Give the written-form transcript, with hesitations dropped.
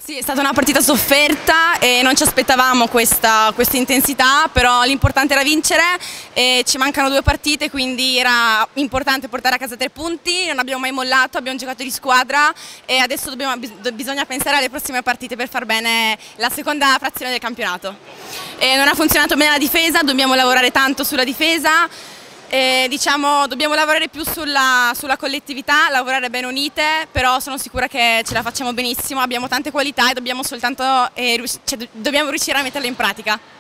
Sì, è stata una partita sofferta e non ci aspettavamo questa intensità, però l'importante era vincere e ci mancano 2 partite, quindi era importante portare a casa 3 punti, non abbiamo mai mollato, abbiamo giocato di squadra e adesso bisogna pensare alle prossime partite per far bene la seconda frazione del campionato. Non ha funzionato bene la difesa, dobbiamo lavorare tanto sulla difesa. Diciamo, dobbiamo lavorare più sulla collettività, lavorare bene unite, però sono sicura che ce la facciamo benissimo, abbiamo tante qualità e dobbiamo riuscire a metterle in pratica.